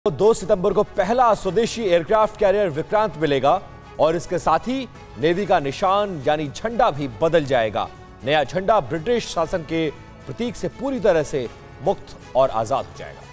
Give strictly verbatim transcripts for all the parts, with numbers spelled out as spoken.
दो सितंबर को पहला स्वदेशी एयरक्राफ्ट कैरियर विक्रांत मिलेगा और इसके साथ ही नेवी का निशान यानी झंडा भी बदल जाएगा। नया झंडा ब्रिटिश शासन के प्रतीक से पूरी तरह से मुक्त और आजाद हो जाएगा।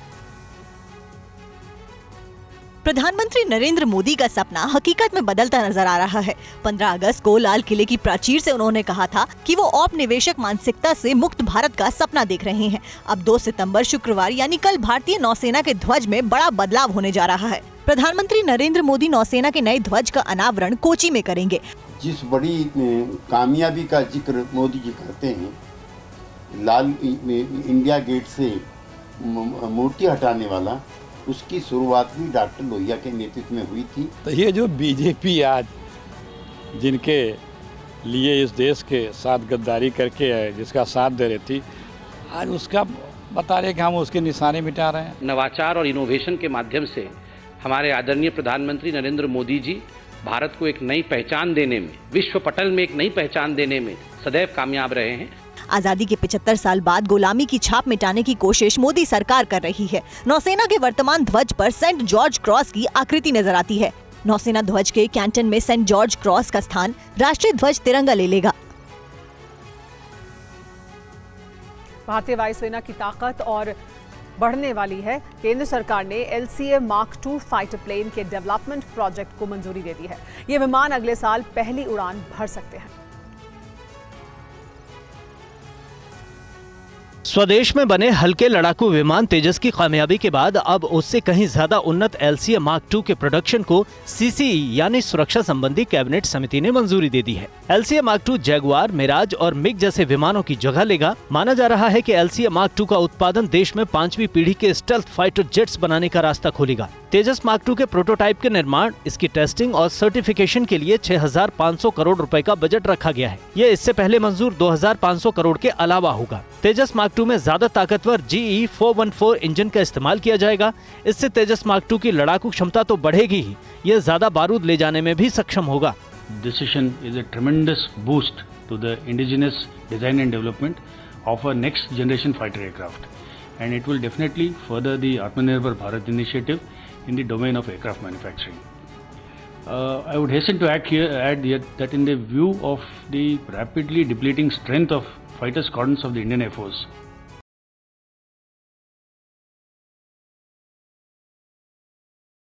प्रधानमंत्री नरेंद्र मोदी का सपना हकीकत में बदलता नजर आ रहा है। पंद्रह अगस्त को लाल किले की प्राचीर से उन्होंने कहा था कि वो औपनिवेशिक मानसिकता से मुक्त भारत का सपना देख रहे हैं। अब दो सितंबर शुक्रवार यानी कल भारतीय नौसेना के ध्वज में बड़ा बदलाव होने जा रहा है। प्रधानमंत्री नरेंद्र मोदी नौसेना के नए ध्वज का अनावरण कोची में करेंगे। जिस बड़ी कामयाबी का जिक्र मोदी जी करते हैं, लाल इंडिया गेट से मूर्ति हटाने वाला, उसकी शुरुआत भी डॉक्टर लोहिया के नेतृत्व में हुई थी। तो ये जो बीजेपी आज जिनके लिए इस देश के साथ गद्दारी करके है, जिसका साथ दे रही थी, आज उसका बता रहे कि हम उसके निशाने मिटा रहे हैं। नवाचार और इनोवेशन के माध्यम से हमारे आदरणीय प्रधानमंत्री नरेंद्र मोदी जी भारत को एक नई पहचान देने में, विश्व पटल में एक नई पहचान देने में सदैव कामयाब रहे हैं। आजादी के पचहत्तर साल बाद गुलामी की छाप मिटाने की कोशिश मोदी सरकार कर रही है। नौसेना के वर्तमान ध्वज पर सेंट जॉर्ज क्रॉस की आकृति नजर आती है। नौसेना ध्वज के कैंटन में सेंट जॉर्ज क्रॉस का स्थान राष्ट्रीय ध्वज तिरंगा ले लेगा। भारतीय वायुसेना की ताकत और बढ़ने वाली है। केंद्र सरकार ने L C A mark two fighter plane के डेवलपमेंट प्रोजेक्ट को मंजूरी दे दी है। ये विमान अगले साल पहली उड़ान भर सकते हैं। स्वदेश में बने हल्के लड़ाकू विमान तेजस की कामयाबी के बाद अब उससे कहीं ज्यादा उन्नत L C A mark two के प्रोडक्शन को सी सी ई यानी सुरक्षा संबंधी कैबिनेट समिति ने मंजूरी दे दी है। L C A mark two Jaguar, Mirage और मिग जैसे विमानों की जगह लेगा। माना जा रहा है कि L C A mark two का उत्पादन देश में पांचवी पीढ़ी के स्टेल्थ फाइटर जेट्स बनाने का रास्ता खोलेगा। तेजस मार्क टू के प्रोटोटाइप के निर्माण, इसकी टेस्टिंग और सर्टिफिकेशन के लिए छह हजार पाँच सौ करोड़ रुपए का बजट रखा गया है। ये इससे पहले मंजूर दो हजार पाँच सौ करोड़ के अलावा होगा। तेजस मार्क टू में ज्यादा ताकतवर G E four one four engine का इस्तेमाल किया जाएगा। इससे तेजस मार्क टू की लड़ाकू क्षमता तो बढ़ेगी ही, ये ज्यादा बारूद ले जाने में भी सक्षम होगा। Decision is a tremendous boost to the indigenous design and development of a next generation fighter aircraft, and it will definitely further the Atmanirbhar Bharat initiative in the domain of aircraft manufacturing. Uh, I would hasten to add here, add here that in the view of the rapidly depleting strength of fighter squadrons of the Indian Air Force,